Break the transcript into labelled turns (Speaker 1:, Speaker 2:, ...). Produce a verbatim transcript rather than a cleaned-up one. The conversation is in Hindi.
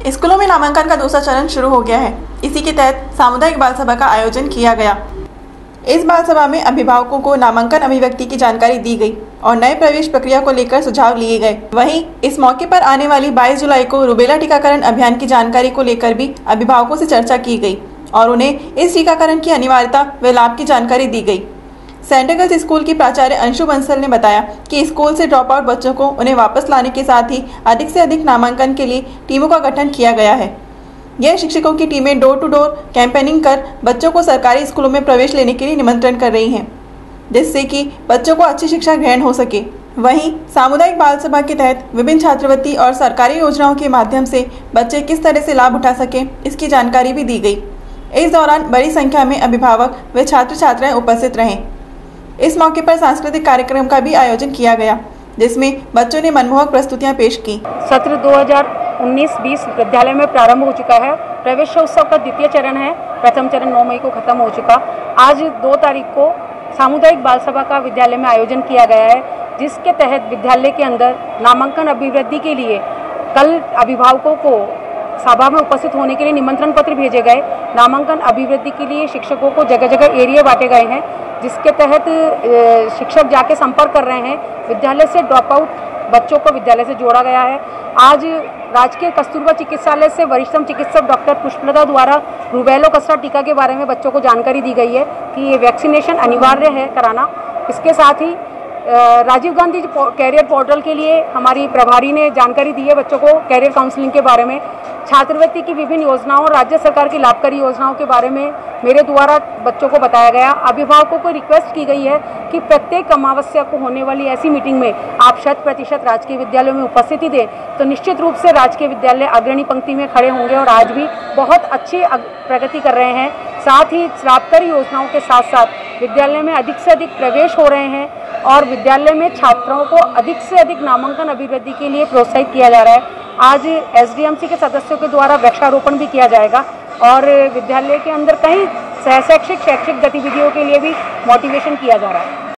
Speaker 1: स्कूलों में नामांकन का दूसरा चरण शुरू हो गया है। इसी के तहत सामुदायिक बाल सभा का आयोजन किया गया। इस बाल सभा में अभिभावकों को नामांकन अभिव्यक्ति की जानकारी दी गई और नए प्रवेश प्रक्रिया को लेकर सुझाव लिए गए। वहीं इस मौके पर आने वाली बाईस जुलाई को रूबेला टीकाकरण अभियान की जानकारी को लेकर भी अभिभावकों से चर्चा की गई और उन्हें इस टीकाकरण की अनिवार्यता व लाभ की जानकारी दी गई। सेंट गर्ल्स स्कूल की प्राचार्य अंशु बंसल ने बताया कि स्कूल से ड्रॉप आउट बच्चों को उन्हें वापस लाने के साथ ही अधिक से अधिक नामांकन के लिए टीमों का गठन किया गया है। यह शिक्षकों की टीमें डोर टू डोर कैंपेनिंग कर बच्चों को सरकारी स्कूलों में प्रवेश लेने के लिए निमंत्रण कर रही हैं, जिससे कि बच्चों को अच्छी शिक्षा ग्रहण हो सके। वहीं सामुदायिक बाल सभा के तहत विभिन्न छात्रवृत्ति और सरकारी योजनाओं के माध्यम से बच्चे किस तरह से लाभ उठा सके, इसकी जानकारी भी दी गई। इस दौरान बड़ी संख्या में अभिभावक व छात्र छात्राएं उपस्थित रहे। इस मौके पर सांस्कृतिक कार्यक्रम का भी आयोजन किया गया, जिसमें बच्चों ने मनमोहक प्रस्तुतियां पेश की।
Speaker 2: सत्र दो हज़ार उन्नीस बीस विद्यालय में प्रारंभ हो चुका है। प्रवेशोत्सव का द्वितीय चरण है। प्रथम चरण नौ मई को खत्म हो चुका। आज दो तारीख को सामुदायिक बाल सभा का विद्यालय में आयोजन किया गया है, जिसके तहत विद्यालय के अंदर नामांकन अभिवृद्धि के लिए कल अभिभावकों को सभा में उपस्थित होने के लिए निमंत्रण पत्र भेजे गए। नामांकन अभिवृद्धि के लिए शिक्षकों को जगह जगह एरिया बांटे गए हैं, जिसके तहत शिक्षक जाके संपर्क कर रहे हैं। विद्यालय से ड्रॉप आउट बच्चों को विद्यालय से जोड़ा गया है। आज राजकीय कस्तूरबा चिकित्सालय से वरिष्ठतम चिकित्सक डॉक्टर पुष्पलता द्वारा रूबेला खसरा टीका के बारे में बच्चों को जानकारी दी गई है कि ये वैक्सीनेशन अनिवार्य है कराना। इसके साथ ही राजीव गांधी कैरियर पोर्टल के लिए हमारी प्रभारी ने जानकारी दी है बच्चों को कैरियर काउंसलिंग के बारे में। छात्रवृत्ति की विभिन्न योजनाओं और राज्य सरकार की लाभकारी योजनाओं के बारे में मेरे द्वारा बच्चों को बताया गया। अभिभावकों को रिक्वेस्ट की गई है कि प्रत्येक अमावस्या को होने वाली ऐसी मीटिंग में आप शत प्रतिशत राजकीय विद्यालयों में उपस्थिति दें, तो निश्चित रूप से राजकीय विद्यालय अग्रणी पंक्ति में खड़े होंगे और आज भी बहुत अच्छी प्रगति कर रहे हैं। साथ ही लाभकारी योजनाओं के साथ साथ विद्यालय में अधिक से अधिक प्रवेश हो रहे हैं और विद्यालय में छात्रों को अधिक से अधिक नामांकन अभिवृद्धि के लिए प्रोत्साहित किया जा रहा है। आज एसडीएमसी के सदस्यों के द्वारा वृक्षारोपण भी किया जाएगा और विद्यालय के अंदर कई सह शैक्षिक शैक्षिक गतिविधियों के लिए भी मोटिवेशन किया जा रहा है।